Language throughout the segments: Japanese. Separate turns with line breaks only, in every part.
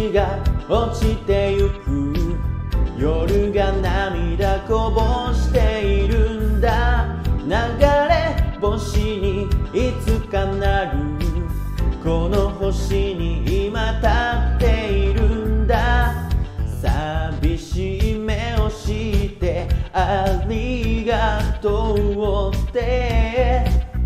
星が落ちてゆく夜が涙こぼしているんだ。流れ星にいつかなるこの星に今立っているんだ。寂しい目をしてありがとうって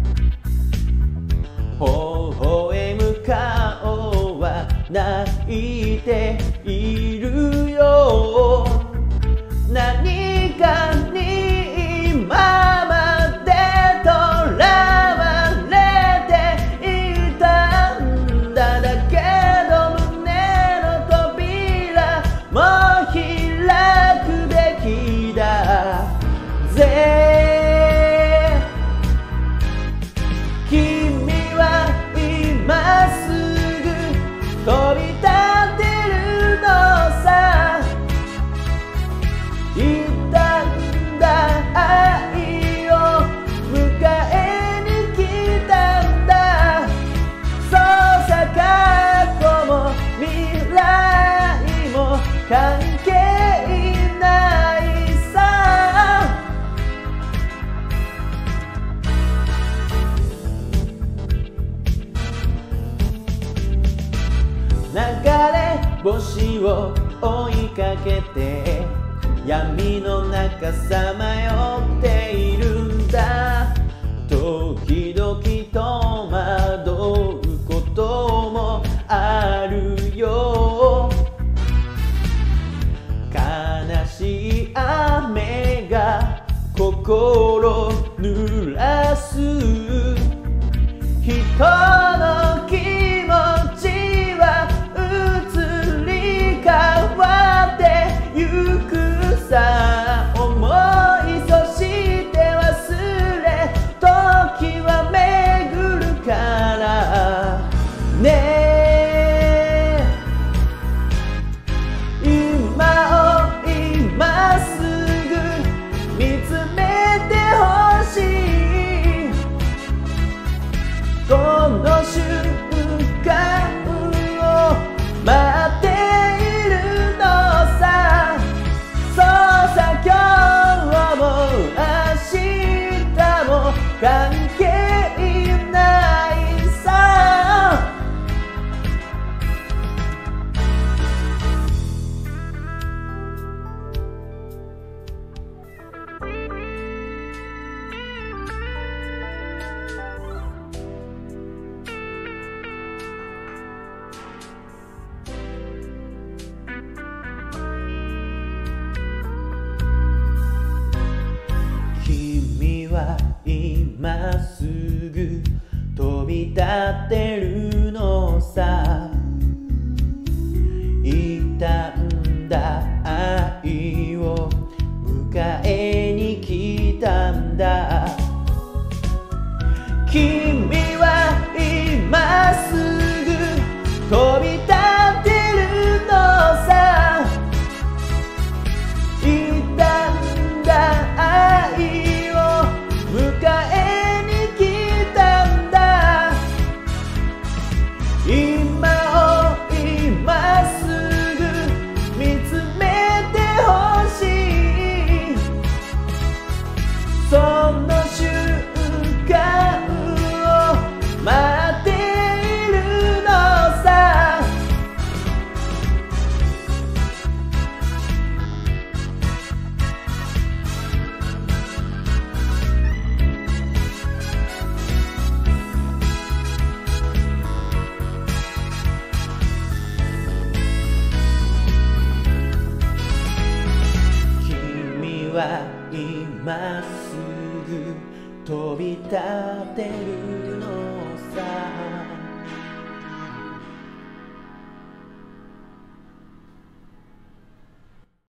微笑む顔は泣いているよ。何かに今までとらわれていたんだ。だけど胸の扉もう開くべきだぜ。君は今すぐ飛び立ってるのさ。傷んだ愛を迎えに来たんだ。そうさ過去も未来も関係ないさ。流れ星を追いかけて闇の中さまよっているんだ。時々戸惑うこともあるよ。悲しい雨が心濡らす。人の気持ちは移り変わってゆくさ。思いそして忘れ時は巡るからね。今を今すぐ見つめてほしい。この瞬間を待っているのさ。そうさ今日も明日も関係ないさ。君は今すぐ飛び立ってるのさ。傷んだ愛を迎えに来たんだ。君は今すぐ飛び立ってるのさ。傷んだ愛を迎えに来たんだ。今を今すぐ見つめてほしい。その瞬間を待っているのさ。君は今すぐ飛び立ってるのさ。